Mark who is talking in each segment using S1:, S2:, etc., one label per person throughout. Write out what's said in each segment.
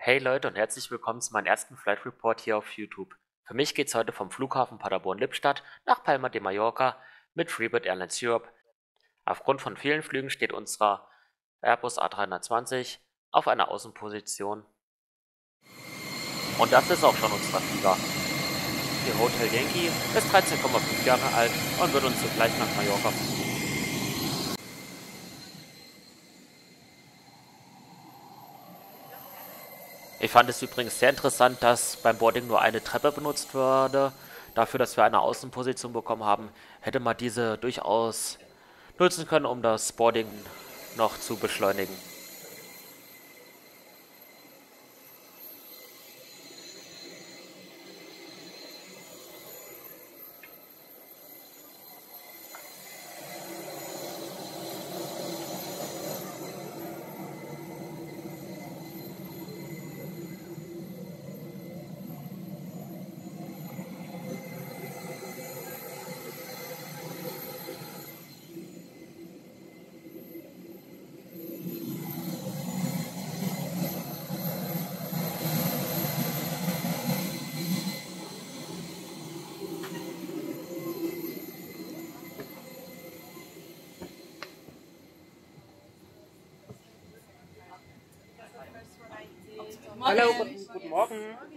S1: Hey Leute und herzlich willkommen zu meinem ersten Flight Report hier auf YouTube. Für mich geht's heute vom Flughafen Paderborn-Lippstadt nach Palma de Mallorca mit Freebird Airlines Europe. Aufgrund von vielen Flügen steht unser Airbus A320 auf einer Außenposition. Und das ist auch schon unser Flieger. Die Hotel Yankee ist 13,5 Jahre alt und wird uns sogleich nach Mallorca fliegen. Ich fand es übrigens sehr interessant, dass beim Boarding nur eine Treppe benutzt wurde. Dafür, dass wir eine Außenposition bekommen haben, hätte man diese durchaus nutzen können, um das Boarding noch zu beschleunigen.
S2: Hallo, guten Morgen.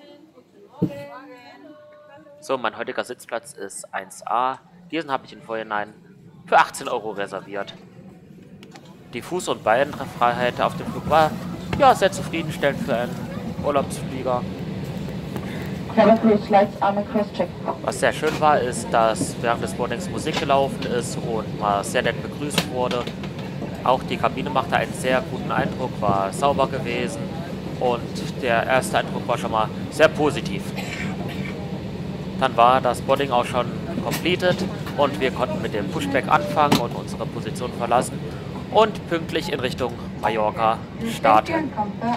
S1: So, mein heutiger Sitzplatz ist 1A. Diesen habe ich im Vorhinein für 18 € reserviert. Die Fuß- und Beinfreiheit auf dem Flug war ja sehr zufriedenstellend für einen Urlaubsflieger. Was sehr schön war, ist, dass während des Boardings Musik gelaufen ist und man sehr nett begrüßt wurde. Auch die Kabine machte einen sehr guten Eindruck, war sauber gewesen und der erste Eindruck war schon mal sehr positiv. Dann war das Boarding auch schon completed und wir konnten mit dem Pushback anfangen und unsere Position verlassen und pünktlich in Richtung Mallorca starten.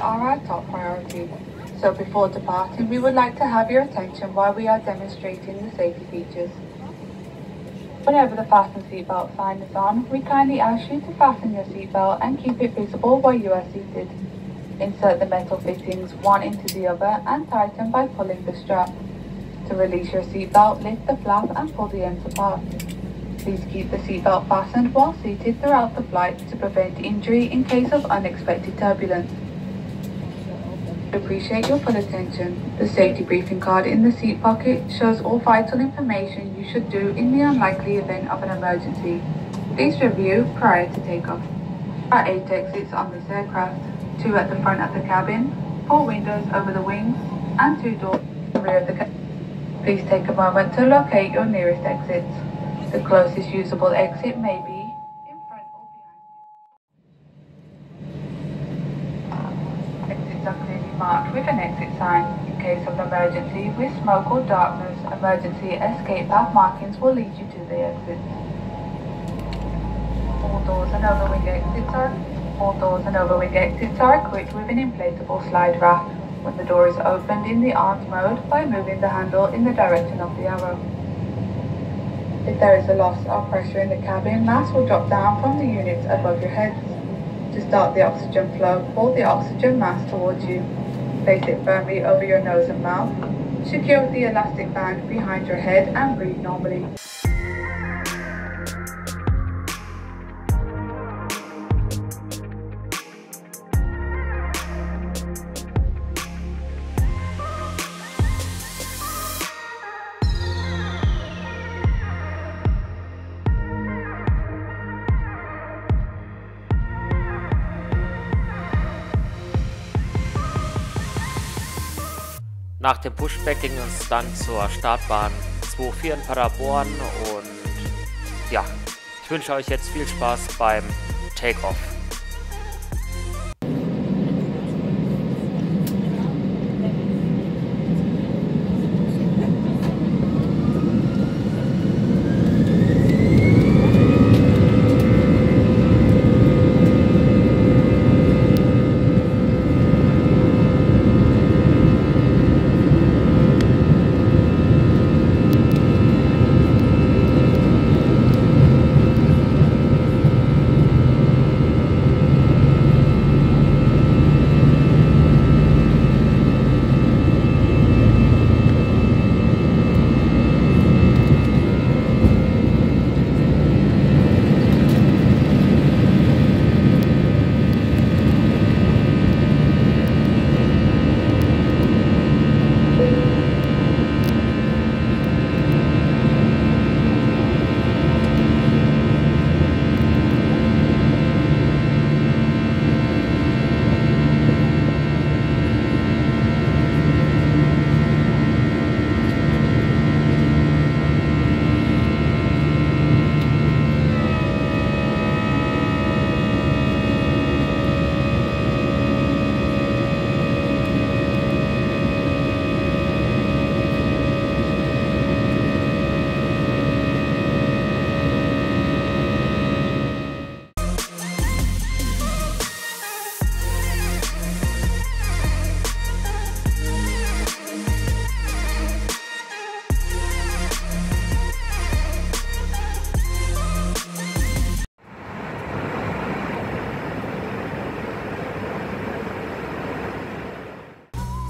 S3: So before departing, we would like to have your attention while we are demonstrating the safety features. Whenever the fasten seatbelt sign is on, we kindly ask you to fasten your seatbelt and keep it visible while you are seated. Insert the metal fittings one into the other and tighten by pulling the strap. To release your seatbelt, lift the flap and pull the ends apart. Please keep the seatbelt fastened while seated throughout the flight to prevent injury in case of unexpected turbulence. Appreciate your full attention. The safety briefing card in the seat pocket shows all vital information you should do in the unlikely event of an emergency. Please review prior to takeoff. There are 8 exits on this aircraft, 2 at the front of the cabin, 4 windows over the wings, and 2 doors in the rear of the cabin. Please take a moment to locate your nearest exits. The closest usable exit may be in front or behind you. Exits are clearly marked with an exit sign. In case of an emergency with smoke or darkness, emergency escape path markings will lead you to the exit. All doors and overwing exits are equipped with an inflatable slide raft when the door is opened in the armed mode by moving the handle in the direction of the arrow. If there is a loss of pressure in the cabin, mass will drop down from the units above your heads. To start the oxygen flow, pull the oxygen mask towards you. Place it firmly over your nose and mouth. Secure the elastic band behind your head and breathe normally.
S1: Nach dem Pushback ging es dann zur Startbahn 24 in Paderborn und ja, ich wünsche euch jetzt viel Spaß beim Takeoff.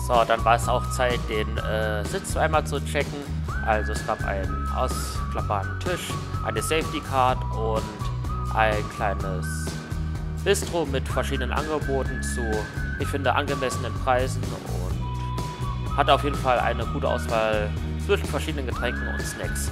S1: So, dann war es auch Zeit, den Sitz einmal zu checken. Also es gab einen ausklappbaren Tisch, eine Safety Card und ein kleines Bistro mit verschiedenen Angeboten zu, ich finde, angemessenen Preisen und hat auf jeden Fall eine gute Auswahl zwischen verschiedenen Getränken und Snacks.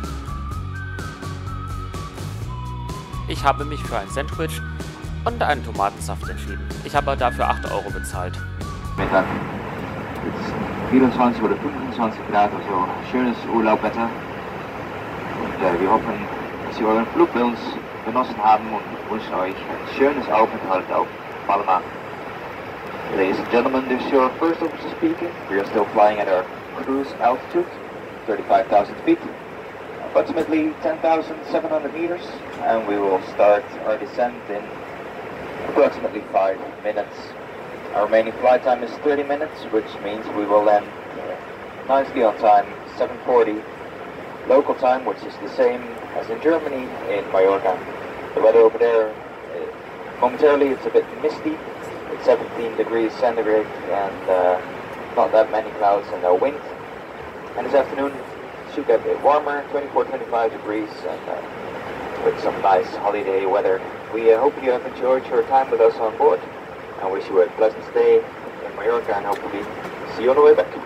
S1: Ich habe mich für ein Sandwich und einen Tomatensaft entschieden. Ich habe dafür 8 Euro bezahlt.
S2: Mittag. Es ist 24 oder 25 Grad, also schönes Urlaubwetter. Und wir hoffen, dass Sie euren Flug bei uns genossen haben und wünschen euch ein schönes Aufenthalt auf Palma. Ladies and gentlemen, this is your first officer speaking. We are still flying at our cruise altitude, 35,000 feet, approximately 10,700 meters, and we will start our descent in approximately 5 minutes. Our remaining flight time is 30 minutes, which means we will land nicely on time, 7:40 local time, which is the same as in Germany, in Mallorca. The weather over there, momentarily it's a bit misty. It's 17 degrees centigrade and not that many clouds and no wind. And this afternoon it should get a bit warmer, 24-25 degrees, and with some nice holiday weather. We hope you have enjoyed your time with us on board. I wish you a pleasant stay in Mallorca and hopefully see you on the way back.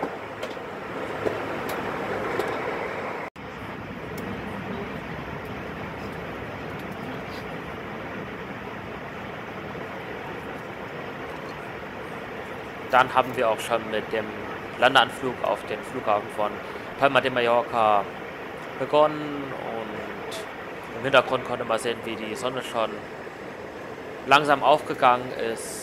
S1: Dann haben wir auch schon mit dem Landeanflug auf den Flughafen von Palma de Mallorca begonnen und im Hintergrund konnte man sehen, wie die Sonne schon langsam aufgegangen ist.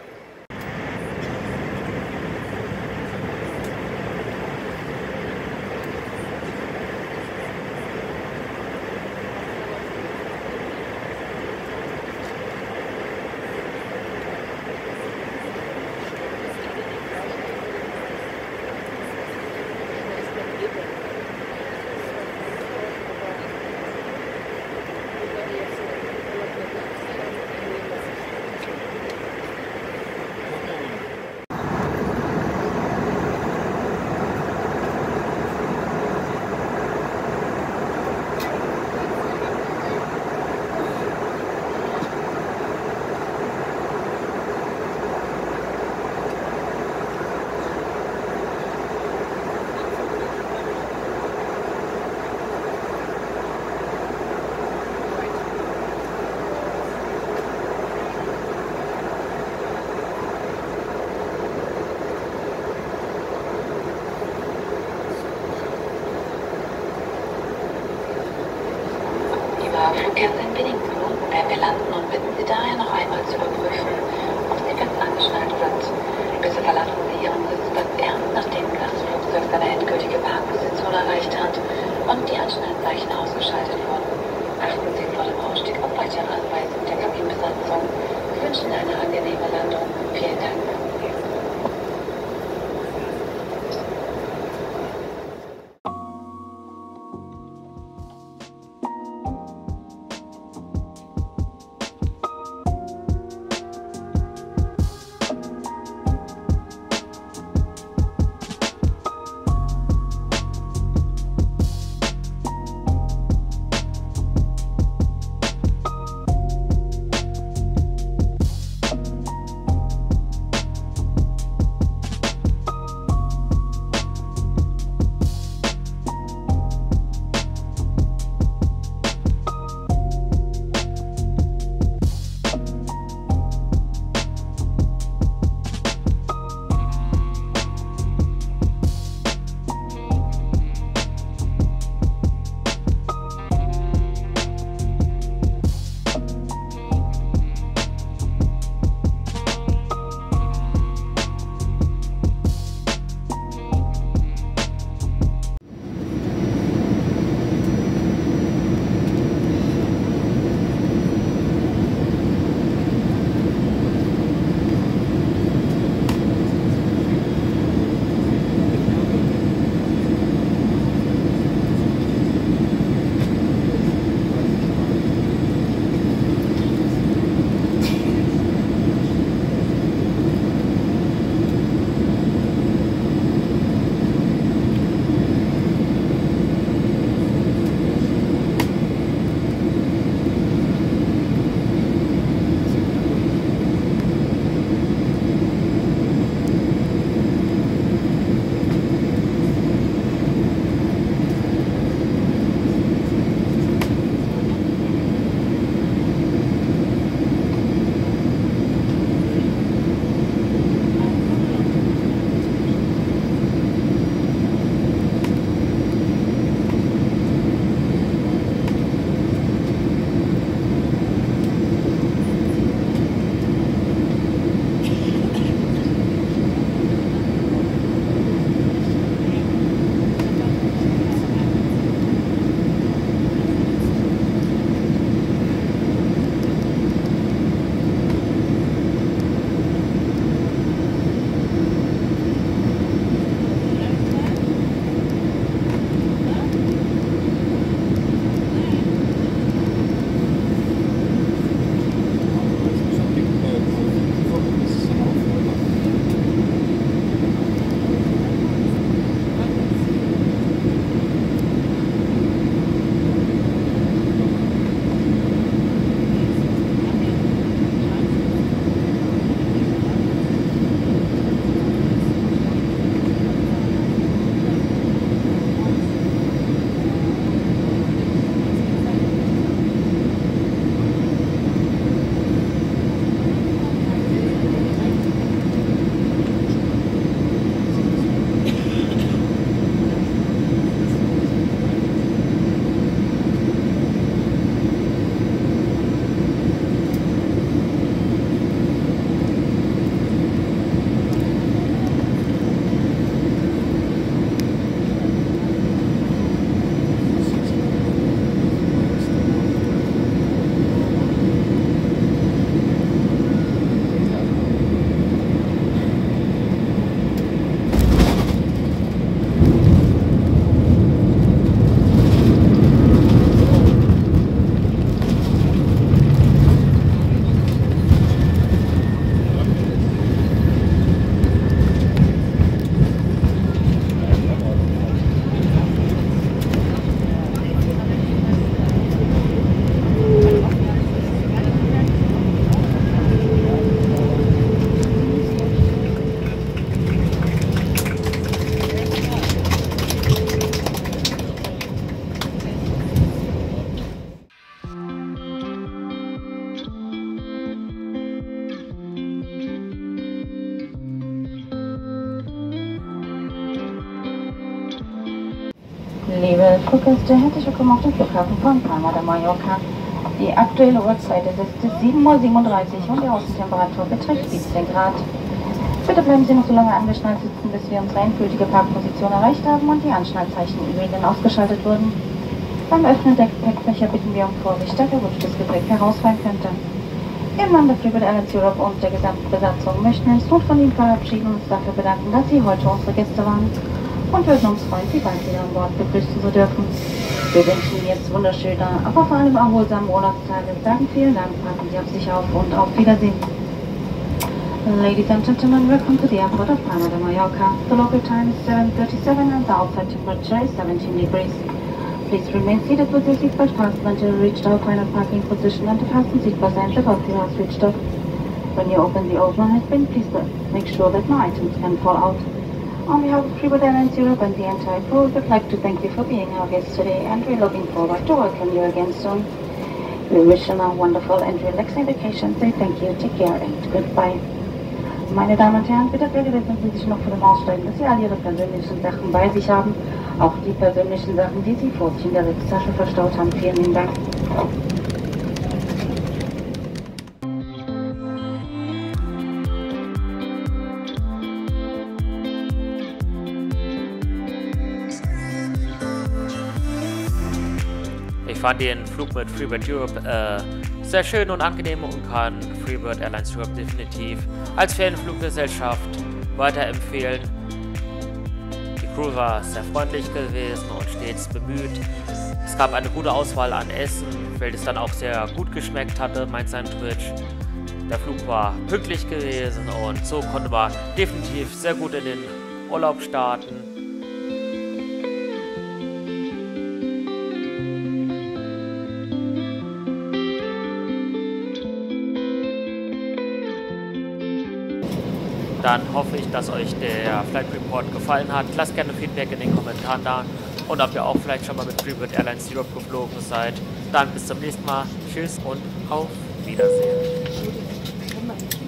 S4: Fluggäste in Biddington werden wir landen und bitten Sie daher noch einmal zu überprüfen, ob Sie fest angeschnallt sind. Bitte verlassen Sie Ihren Sitzplatz erst, nachdem das Flugzeug seine endgültige Parkposition erreicht hat und die Anschnallzeichen ausgeschaltet wurden. Achten Sie vor dem Ausstieg auf weitere Anweisungen der Kabinenbesatzung. Wir wünschen eine angenehme Landung. Vielen Dank.
S5: Fluggäste, herzlich willkommen auf dem Flughafen von Palma de Mallorca. Die aktuelle Uhrzeit ist 7:37 Uhr und die Außentemperatur beträgt 17 Grad. Bitte bleiben Sie noch so lange angeschnallt sitzen, bis wir unsere endgültige Parkposition erreicht haben und die Anschnallzeichen im Regeln ausgeschaltet wurden. Beim Öffnen der Gepäckfächer bitten wir um Vorsicht, da verrutschtes Gepäck herausfallen könnte. Im Namen der Freebird Airlines Europe und der gesamten Besatzung möchten wir uns nun von Ihnen verabschieden und uns dafür bedanken, dass Sie heute unsere Gäste waren und würden uns freuen, Sie bald wieder an Bord begrüßen zu dürfen. Wir wünschen Ihnen jetzt wunderschöne, aber vor allem erholsame Urlaubstage. Sagen vielen Dank, passen Sie auf sich auf und auf Wiedersehen. Ladies and gentlemen, welcome to the airport of Palma de Mallorca. The local time is 7:37 and the outside temperature is 17 degrees. Please remain seated with your seatbelt fastened until you reach our final parking position and the fasten seatbelt signs above you are switched off. When you open the overhead bin, please make sure that no items can fall out. On behalf of Freebird Airlines Europe and the entire crew, we would like to thank you for being our guest today and we're looking forward to welcome you again soon. We wish you a wonderful and relaxing vacation. Say thank you, take care and goodbye. Meine Damen und Herren, bitte vergewissern Sie sich noch vor dem Aussteigen, dass Sie all Ihre persönlichen Sachen bei sich haben. Auch die persönlichen Sachen, die Sie vor sich in der Sitztasche verstaut haben. Vielen lieben Dank.
S1: Ich fand den Flug mit Freebird Europe sehr schön und angenehm und kann Freebird Airlines Europe definitiv als Ferienfluggesellschaft weiterempfehlen. Die Crew war sehr freundlich gewesen und stets bemüht. Es gab eine gute Auswahl an Essen, welches dann auch sehr gut geschmeckt hatte, mein Sandwich. Der Flug war pünktlich gewesen und so konnte man definitiv sehr gut in den Urlaub starten. Dann hoffe ich, dass euch der Flight Report gefallen hat. Lasst gerne Feedback in den Kommentaren da und ob ihr auch vielleicht schon mal mit Freebird Airlines Europe geflogen seid. Dann bis zum nächsten Mal. Tschüss und auf Wiedersehen.